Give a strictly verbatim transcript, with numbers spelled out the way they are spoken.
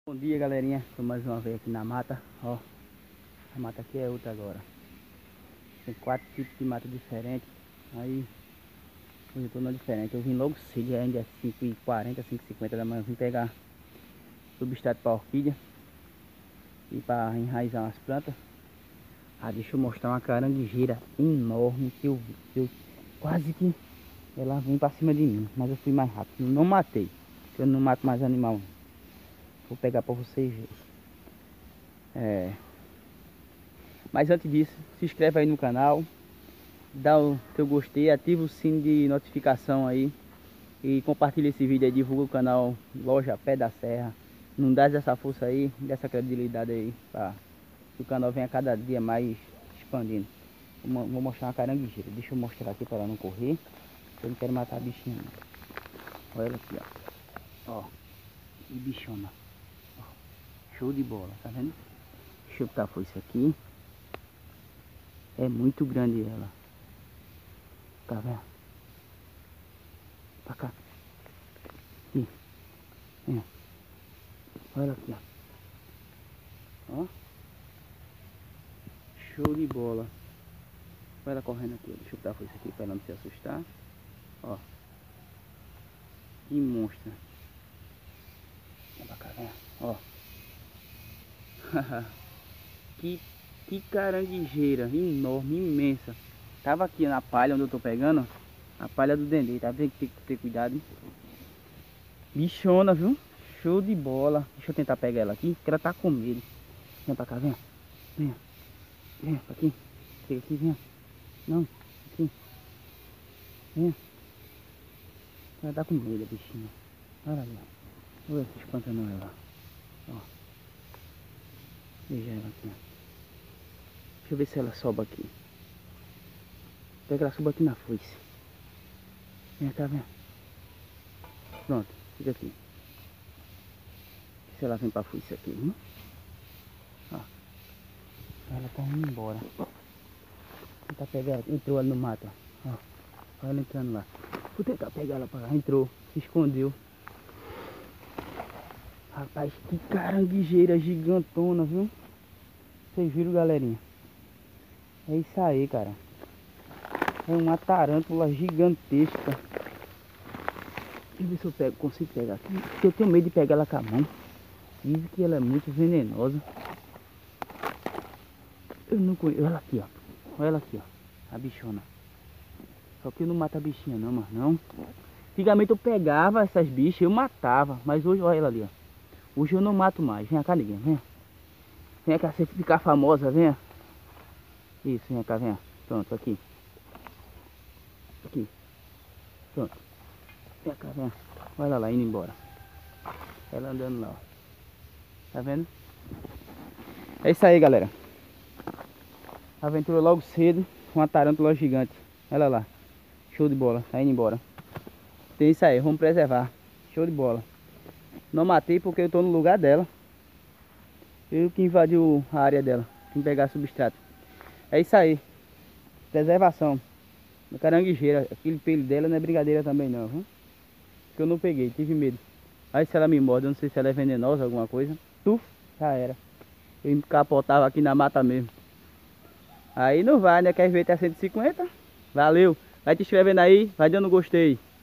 Bom dia, galerinha, estou mais uma vez aqui na mata. Ó, a mata aqui é outra agora. Tem quatro tipos de mata diferentes. Aí hoje eu tô na diferente. Eu vim logo cedo, ainda é cinco e quarenta, cinco e cinquenta da manhã. Eu vim pegar substrato para orquídea e para enraizar umas plantas. Ah, deixa eu mostrar uma caranguejeira enorme que eu vi. Eu quase que ela vem para cima de mim, mas eu fui mais rápido. Não matei, porque eu não mato mais animal. Vou pegar para vocês verem. É... Mas antes disso, se inscreve aí no canal, dá o teu gostei, ativa o sino de notificação aí e compartilha esse vídeo aí, divulga o canal Loja Pé da Serra. Não dá essa força aí, dessa credibilidade aí, para que o canal venha cada dia mais expandindo. Vou, vou mostrar uma caranguejeira, deixa eu mostrar aqui para ela não correr, eu não quero matar a bichinha não. Olha ela aqui, ó. Ó, que bichona. Ó, show de bola, tá vendo? Deixa eu botar foi isso aqui. É muito grande ela. Tá vendo? Pra cá. Aqui. Vem. Olha aqui, ó. Ó. Show de bola. Olha ela correndo aqui. Deixa eu botar foi isso aqui pra ela não se assustar. Ó. Que monstro. Vem pra cá, vem. Ó. que Que caranguejeira enorme, imensa. Tava aqui na palha onde eu tô pegando. A palha do dendê, tá? Tem que ter, ter cuidado, hein? Bichona, viu? Show de bola. Deixa eu tentar pegar ela aqui, que ela tá com medo. Vem pra cá, vem. Vem. Vem pra aqui. Chega aqui, vem. Não, aqui. Vem. Ela tá com medo, bichinha. Olha ali, ó. Olha que espantando ela. Ó. Veja ela aqui, ó. Deixa eu ver se ela sobe aqui. Pega ela, sobe aqui na foice. Vem cá, vem. Pronto, fica aqui. Se ela vem pra foice aqui, hein? Ó. Ela tá indo embora. Tentar pegar ela. Entrou ali no mato, ó. Olha ela entrando lá. Vou tentar pegar ela pra lá. Entrou, se escondeu. Rapaz, que caranguejeira gigantona, viu? Vocês viram, galerinha? É isso aí, cara. É uma tarântula gigantesca. Deixa eu ver se eu pego, consigo pegar aqui. Porque eu tenho medo de pegar ela com a mão. Dizem que ela é muito venenosa. Eu não conheço. Olha ela aqui, ó. Olha ela aqui, ó. A bichona. Só que eu não mato a bichinha não, mas não. Antigamente eu pegava essas bichas, eu matava. Mas hoje, olha ela ali, ó. Hoje eu não mato mais. Vem cá, ninguém. Vem. Vem cá, você ficar famosa, vem. Isso, vem cá, vem. Pronto, aqui. Aqui. Pronto. Vem cá, vem. Olha lá, indo embora. Ela andando lá, ó. Tá vendo? É isso aí, galera. Aventura logo cedo com uma tarântula gigante. Olha lá. Show de bola. Tá indo embora. Tem isso aí, vamos preservar. Show de bola. Não matei porque eu tô no lugar dela. Eu que invadiu a área dela. Vim pegar substrato. É isso aí. Preservação. Uma caranguejeira. Aquele pelo dela não é brincadeira também não, viu? Que eu não peguei, tive medo. Aí se ela me morde, eu não sei se ela é venenosa, alguma coisa. Tuf, já era. Eu me capotava aqui na mata mesmo. Aí não vai, né? Quer ver até cento e cinquenta? Valeu. Vai te inscrevendo aí, vai dando gostei.